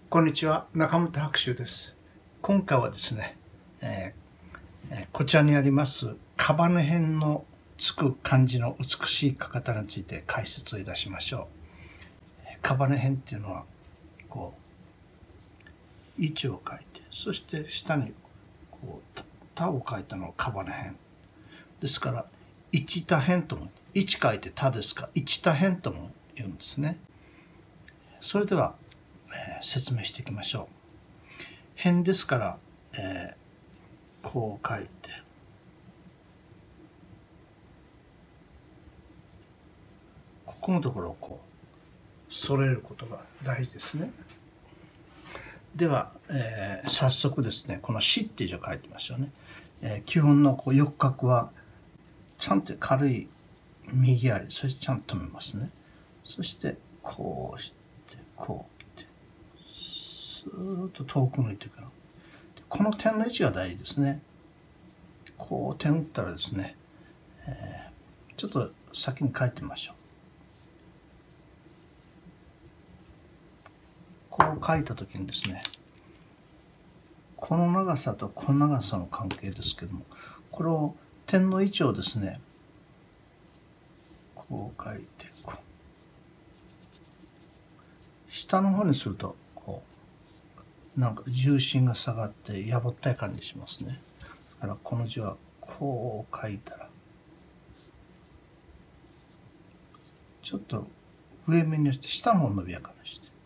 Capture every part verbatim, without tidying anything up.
こんにちは、中本白秋です。今回はですね、えー、こちらにありますカバネヘンのつく漢字の美しい書き方について解説をいたしましょう。カバネヘンっていうのはこう位置を書いて、そして下にこう田を書いたのをカバネヘンですから、一田辺とも、一書いて田ですから一田辺とも言うんですね。それではえー、説明していきましょう。辺ですから、えー、こう書いて、ここのところをこう揃えることが大事ですね。では、えー、早速ですね、この死っていう字を書いてみましょうね。えー、基本のこう横角はちゃんと軽い右あり、そしてちゃんと止めますね。そしてこうしてこう。ずーっと遠く向いていくの。この点の位置が大事ですね。こう点打ったらですね、えー、ちょっと先に書いてみましょう。こう書いた時にですね、この長さとこの長さの関係ですけども、これを点の位置をですね、こう書いてこう下の方にするとこうなんか重心が下がってやぼったい感じしますね。だからこの字はこう書いたらちょっと上目にして下の方伸びやかにして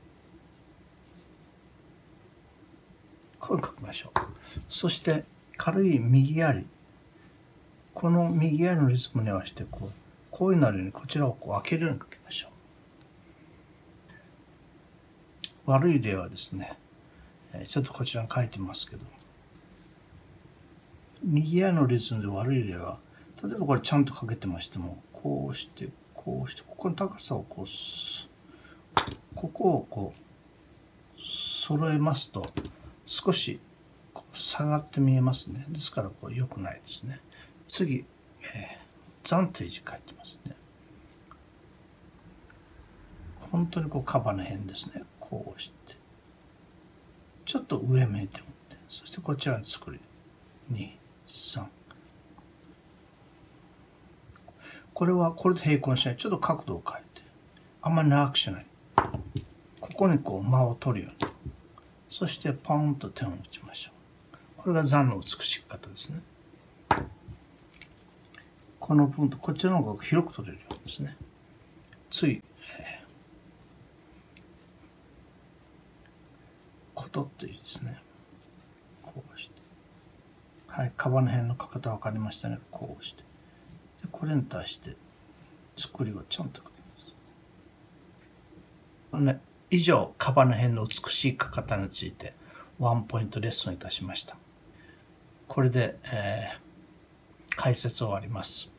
こう書きましょう。そして軽い右あり、この右ありのリズムに合わせてこうこういうなるようにこちらをこう開けるように書きましょう。悪い例はですね、ちょっとこちらに書いてますけど、右ありのリズムで悪い例は、例えばこれちゃんと書けてましても、こうしてこうしてここの高さをこうここをこう揃えますと少しこう下がって見えますね。ですからこう良くないですね。次、えー、暫定字書いてますね。本当にこうカバの辺ですね。こうしてちょっと上向いて持って、そしてこちらに作りに、さん。これはこれと平行にしない。ちょっと角度を変えて、あんまり長くしない。ここにこう間を取るように。そしてポンと点を打ちましょう。これが残の美しい方ですね。この部分とこっちの方が広く取れるようですね。次、えー、ことっていいですね。こうして。はい、カバの辺の書き方分かりましたね。こうして。でこれに対して作りをちゃんと書きます。ね、以上、カバの辺の美しい書き方についてワンポイントレッスンいたしました。これで、えー、解説終わります。